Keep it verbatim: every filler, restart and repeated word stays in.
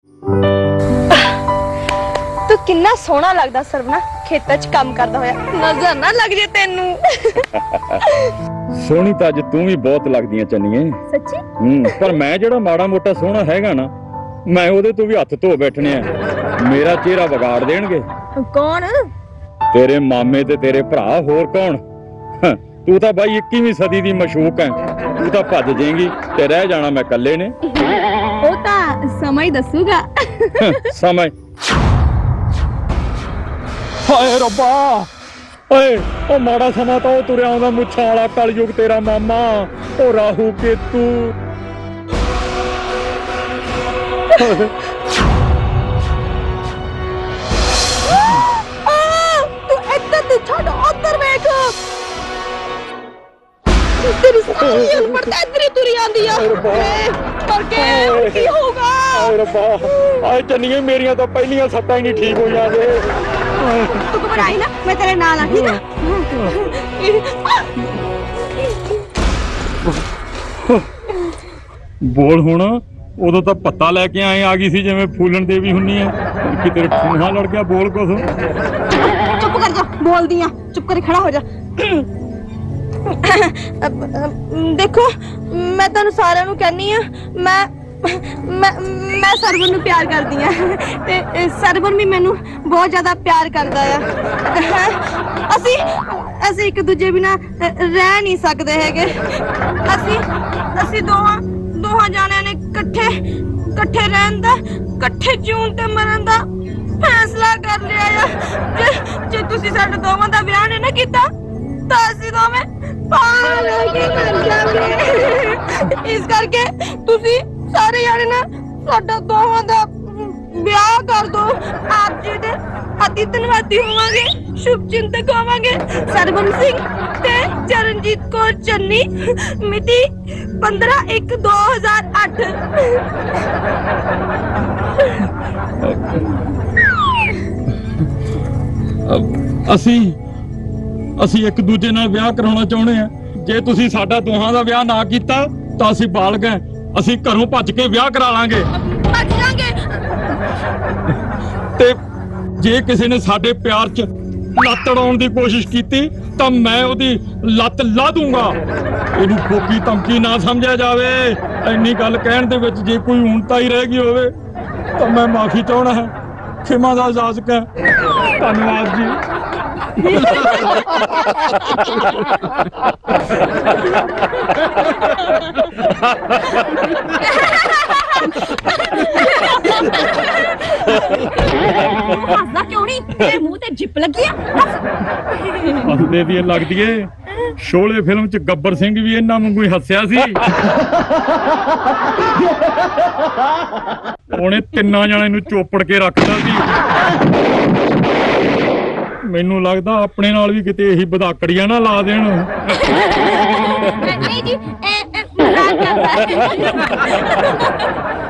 तू किन्ना सोहना लगदा सरवना खेतां च काम करदा होया नजर ना लग जे तेनू सोहनी तां अज तू भी बहुत लगदी चन्नीए सच्ची हम्म पर मैं जेड़ा माड़ा मोटा सोहना हैगा ना मैं ओदे तो भी हत्थ धो बैठने आ मेरा चेहरा बिगाड़ देणगे कौन तेरे मामे ते तेरे भरा होर कौन तू तां बाई इक्कीवीं सदी दी मशूक है तू तां भज जाएगी ते रह जाना मैं कल्ले ने ओ तां समय दसूगा समय हाय रब्बा ओए ओ माड़ा समा तो तुरिया आउंदा मुच्छां वाला कलयुग तेरा मामा ओ राहु केतू तू इधर ते छड़ उधर देख तेरी सारी अनपढ़ता इधर ही तुरी आंदी आ करके की होगा हाय रब्बा आए चन्नीए मेरियां तो पहलियां सट्टां ही नहीं ठीक होईयां जे तू घबराई ना मैं तेरे नाल आ ठीक है बोल हुण उदों तो पत्ता लैके आए आ गई सी जिवें फूलन देवी हुन्नी है कि तेरे ठूहा लड़ गया बोल कुछ चुप कर जा बोल दिया चुप कर खड़ा हो जा देखो मैं तुहानू सारिआं नू कहनी आ मैं मैं मैं सरवन नू प्यार करदी आ ते सरवन भी मैनू बहुत ज्यादा प्यार करदा आ असी असी एक दूजे बिना रह नहीं सकदे हैगे असी असी दोहां दोहां जाणिआं ने इकट्ठे इकट्ठे रहन दा इकट्ठे जीउण ते मरण दा फैसला कर लिया आ जे जे तुसी साडे दोवां दा विआह नहीं ना कीता तां असी दोवें पागल हो के मर जावांगे इस करके तुसी सारे जाने ना साडा दोहां दा विआह कर दो आप जी दे अति धन्नवादी होवांगे शुभ चिंतक होवांगे सरवन सिंह ते चरणजीत कौर चन्नी मिति पंद्रह एक दो हजार आठ असी असी एक दूजे नाल विआह कराउणा चाहुंदे आ जे तुसी साडा दोहां दा विआह ना कीता तां असी बालग हैं असी घरों भज के विआह करा लांगे भज जांगे ते जे किसी ने साडे प्यार च लत्त अड़ाउण दी कोशिश कीती तां मैं ओदी लत्त ला दूंगा इहनू खोखी धमकी ना समझिया जावे इन्नी गल कहण दे विच जे कोई ऊणता ही रह गई होवे तां मैं माफी चाहना है खिमा दा इजाजत है धन्यवाद जी हसदा क्यों नहीं तेरे मुंह ते जिप लगी है हसदे दी लगदी है शोले फिल्म च गब्बर सिंह भी इन्ना वांगू ही हस्या सी ਉਹਨੇ ਤਿੰਨਾਂ ਜਣਿਆਂ ਨੂੰ ਚੋਪੜ ਕੇ ਰੱਖਦਾ ਸੀ ਮੈਨੂੰ ਲੱਗਦਾ ਆਪਣੇ ਨਾਲ ਵੀ ਕਿਤੇ ਇਹੀ ਬਧਾਕੜੀਆਂ ਨਾ ਲਾ ਦੇਣ ਨਹੀਂ ਜੀ ਮਜ਼ਾਕ ਕਰਦਾ